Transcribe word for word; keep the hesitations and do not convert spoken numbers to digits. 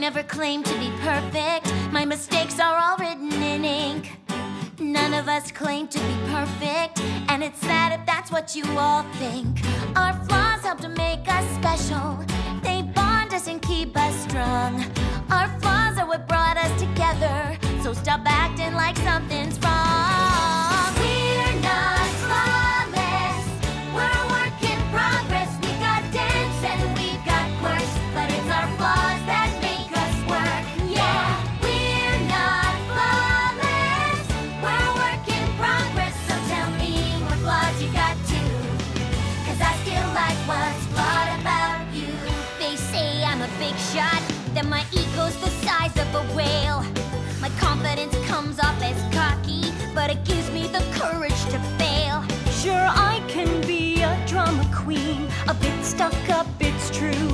never claim to be perfect. My mistakes are all written in ink. None of us claim to be perfect, and it's sad if that's what you all think. Our flaws help to make us special. They bond us and keep us strong. Our flaws are what brought us together, so stop acting like something's wrong. We're not flawless, we're a work in progress. We got dents and we've got quirks, but it's our flaws that make us work. Yeah, we're not flawless, we're a work in progress. So tell me what flaws you got too, 'cause I still like what's flawed about you. They say I'm a big shot, that my ego's the size of a whale. My confidence comes off as cocky, but it gives me the courage to fail. Sure, I can be a drama queen, a bit stuck up, it's true.